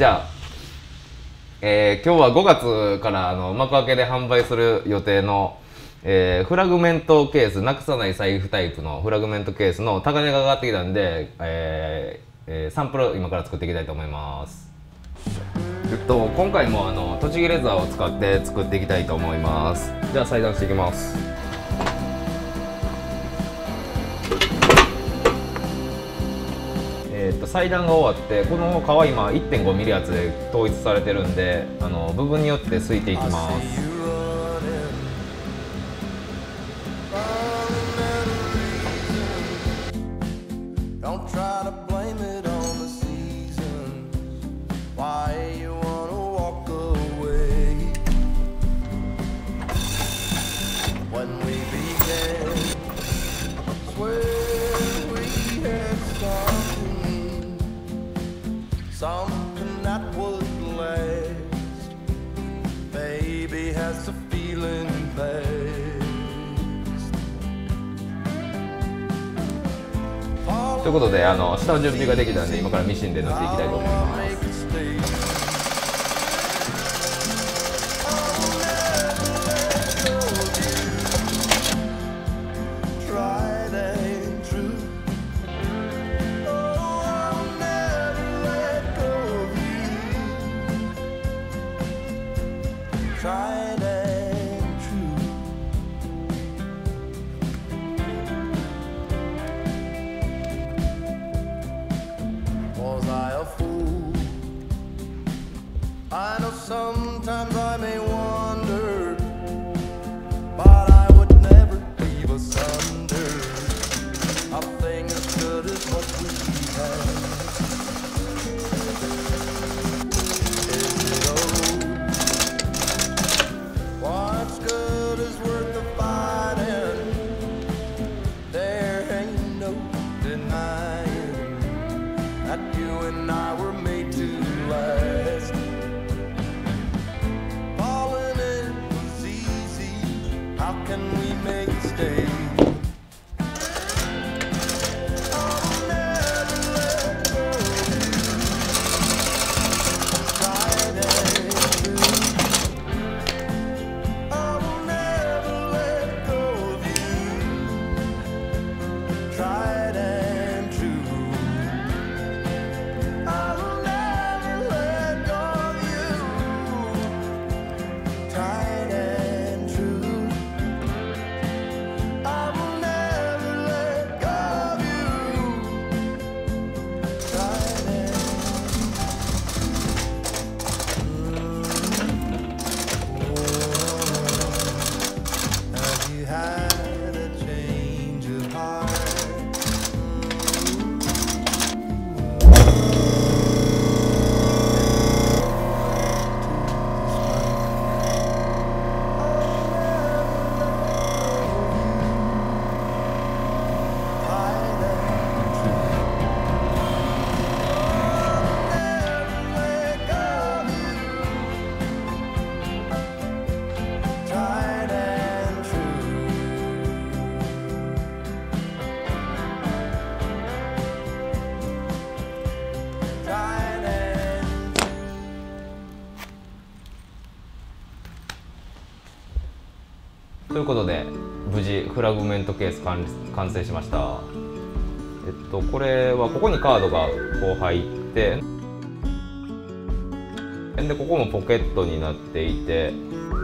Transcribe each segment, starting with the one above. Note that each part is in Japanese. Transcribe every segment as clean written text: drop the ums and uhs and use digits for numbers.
じゃあ、今日は5月から幕開けで販売する予定の、フラグメントケース、なくさない財布タイプのフラグメントケースの高値が上がってきたんで、サンプル今から作っていきたいと思います。今回も栃木レザーを使って作っていきたいと思います。じゃあ裁断していきます。裁断が終わって、この革今 1.5mm 厚で統一されてるんで、部分によってすいていきます。Something that would last, baby has a feeling best. ということで下の準備ができたんで、今からミシンで縫っていきたいと思います。I know sometimes I may wander, but I would never leave asunder a thing as good as what we have. Is it old? What's good is worth the fighting. There ain't no denying that you and I were made to last. How can we make it stay? I'll never let go of you. Tried and true. I will never let go of you. Tried and true. I will never let go of you. Tried and true.ということで無事フラグメントケース完成しました。これはここにカードがこう入ってで、ここもポケットになっていて、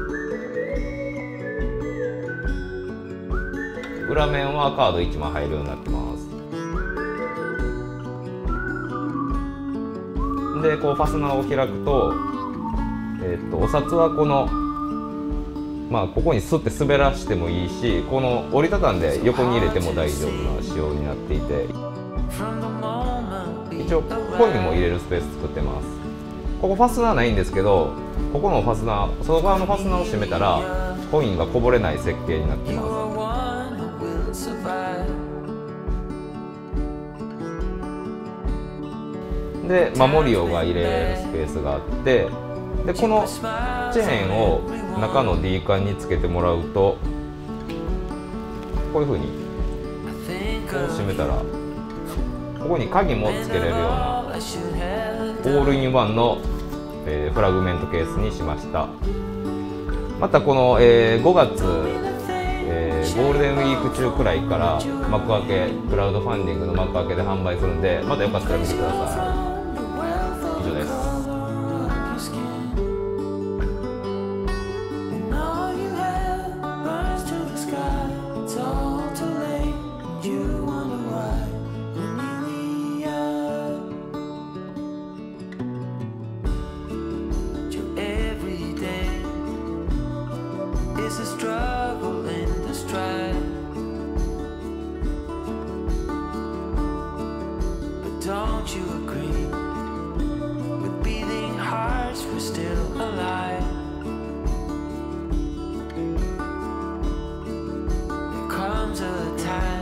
裏面はカード1枚入るようになってます。でこうファスナーを開くと、お札はこのここにスッて滑らしてもいいし、この折りたたんで横に入れても大丈夫な仕様になっていて、一応コインも入れるスペース作ってます。ここファスナーないんですけど、ここのファスナー、外側のファスナーを閉めたらコインがこぼれない設計になってます。で守り用が入れるスペースがあって、でこのチェーンを中の D カンにつけてもらうと、こういう風にこう閉めたらここに鍵もつけれるようなオールインワンの、フラグメントケースにしました。またこの、5月、ゴールデンウィーク中くらいから幕開け、クラウドファンディングの幕開けで販売するんで、またよかったら見てください。以上です。 It's a struggle and a strife, but don't you agree? With beating hearts, we're still alive. There comes a time